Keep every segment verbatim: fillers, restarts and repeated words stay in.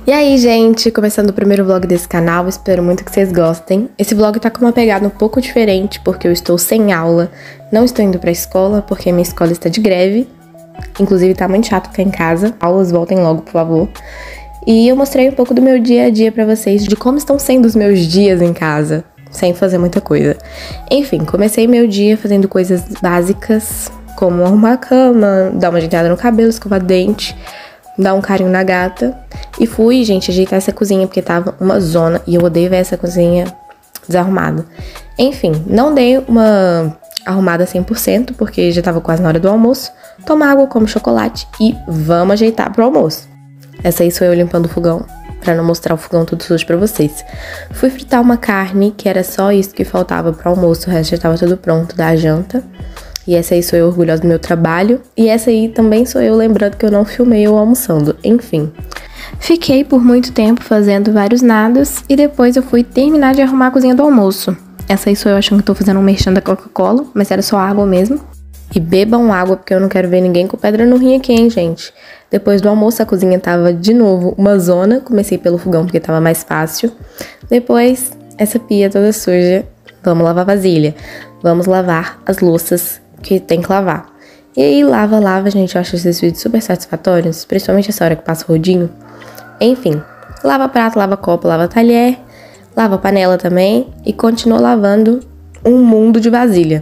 E aí, gente, começando o primeiro vlog desse canal, espero muito que vocês gostem. Esse vlog tá com uma pegada um pouco diferente, porque eu estou sem aula, não estou indo pra escola, porque minha escola está de greve. Inclusive, tá muito chato ficar em casa. Aulas, voltem logo, por favor. E eu mostrei um pouco do meu dia a dia pra vocês, de como estão sendo os meus dias em casa, sem fazer muita coisa. Enfim, comecei meu dia fazendo coisas básicas, como arrumar a cama, dar uma ajeitada no cabelo, escovar dente, dar um carinho na gata. E fui, gente, ajeitar essa cozinha, porque tava uma zona e eu odeio ver essa cozinha desarrumada. Enfim, não dei uma arrumada cem por cento, porque já tava quase na hora do almoço. Toma água, come chocolate e vamos ajeitar pro almoço. Essa aí sou eu limpando o fogão, pra não mostrar o fogão tudo sujo pra vocês. Fui fritar uma carne, que era só isso que faltava pro almoço, o resto já tava tudo pronto da janta. E essa aí sou eu orgulhosa do meu trabalho. E essa aí também sou eu lembrando que eu não filmei eu almoçando. Enfim. Fiquei por muito tempo fazendo vários nadas. E depois eu fui terminar de arrumar a cozinha do almoço. Essa aí sou eu achando que tô fazendo um merchan da Coca-Cola. Mas era só água mesmo. E bebam água, porque eu não quero ver ninguém com pedra no rim aqui, hein, gente. Depois do almoço a cozinha tava de novo uma zona. Comecei pelo fogão porque tava mais fácil. Depois essa pia toda suja. Vamos lavar a vasilha. Vamos lavar as louças que tem que lavar. E aí, lava, lava, gente, eu acho esses vídeos super satisfatórios, principalmente essa hora que passa o rodinho. Enfim, lava prato, lava copo, lava talher, lava panela também e continua lavando um mundo de vasilha.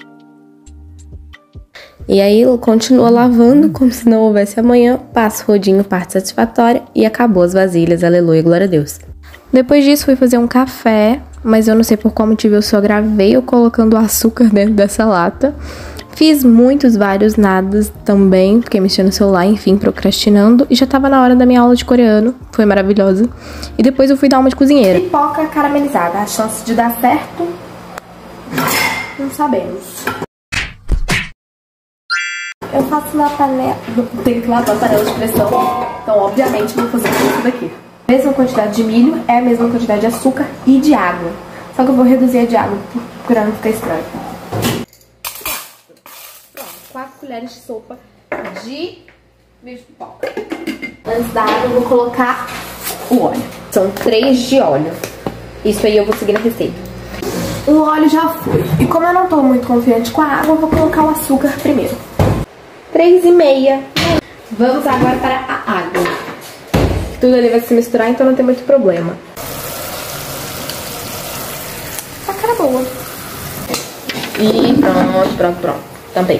E aí, continua lavando como se não houvesse amanhã, passa o rodinho, parte satisfatória e acabou as vasilhas, aleluia, glória a Deus. Depois disso, fui fazer um café, mas eu não sei por qual motivo eu só gravei eu colocando açúcar dentro dessa lata. Fiz muitos, vários nadas também, porque mexi no celular, enfim, procrastinando. E já tava na hora da minha aula de coreano, foi maravilhosa. E depois eu fui dar uma de cozinheira. Pipoca caramelizada, a chance de dar certo, não sabemos. Eu faço na panela, tenho que lavar a panela de pressão, então obviamente vou fazer isso daqui. Mesma quantidade de milho, é a mesma quantidade de açúcar e de água. Só que eu vou reduzir a de água, pra não ficar estranho. Pronto, quatro colheres de sopa de milho de pipoca. Antes da água eu vou colocar o óleo. São três de óleo. Isso aí eu vou seguir na receita. O óleo já foi. E como eu não tô muito confiante com a água, eu vou colocar o açúcar primeiro. Três e meia. Vamos agora para a água. Tudo ali vai se misturar, então não tem muito problema. A cara boa. E pronto, pronto, pronto. Também.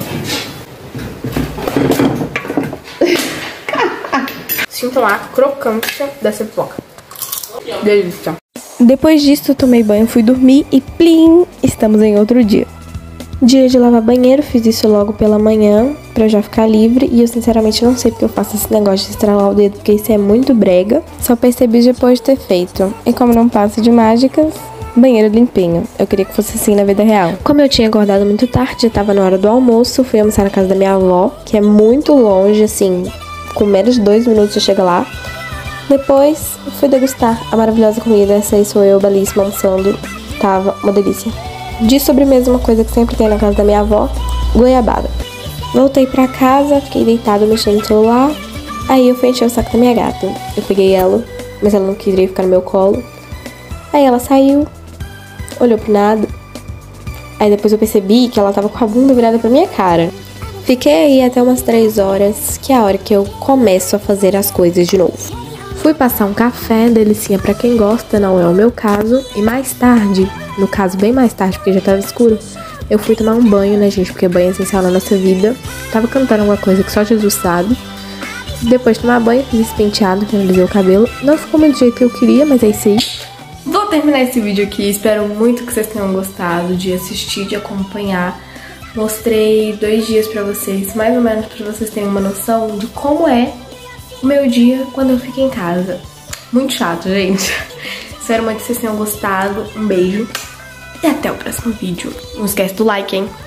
Sintam a crocância dessa pipoca. Delícia. Depois disso, eu tomei banho, fui dormir e plim, estamos em outro dia. Dia de lavar banheiro, fiz isso logo pela manhã, pra eu já ficar livre. E eu sinceramente não sei porque eu faço esse negócio de estralar o dedo, porque isso é muito brega. Só percebi depois de ter feito. E como não passo de mágicas, banheiro limpinho. Eu queria que fosse assim na vida real. Como eu tinha acordado muito tarde, já tava na hora do almoço, fui almoçar na casa da minha avó, que é muito longe, assim, com menos de dois minutos eu chego lá. Depois, fui degustar a maravilhosa comida. Essa aí sou eu, belíssima, almoçando. Tava uma delícia. De sobremesa, uma coisa que sempre tem na casa da minha avó, goiabada. Voltei pra casa, fiquei deitada mexendo no celular. Aí eu fui encher o saco da minha gata. Eu peguei ela, mas ela não queria ficar no meu colo. Aí ela saiu, olhou pro nada. Aí depois eu percebi que ela tava com a bunda virada pra minha cara. Fiquei aí até umas três horas, que é a hora que eu começo a fazer as coisas de novo. Fui passar um café, delicinha pra quem gosta, não é o meu caso. E mais tarde, no caso bem mais tarde, porque já tava escuro, eu fui tomar um banho, né, gente, porque banho é essencial na nossa vida. Tava cantando alguma coisa que só Jesus sabe. Depois de tomar banho, fiz esse penteado, finalizei o cabelo. Não ficou muito do jeito que eu queria, mas é isso aí. Vou terminar esse vídeo aqui, espero muito que vocês tenham gostado de assistir, de acompanhar. Mostrei dois dias pra vocês, mais ou menos pra vocês terem uma noção de como é o meu dia quando eu fico em casa. Muito chato, gente. Espero muito que vocês tenham gostado. Um beijo e até o próximo vídeo. Não esquece do like, hein?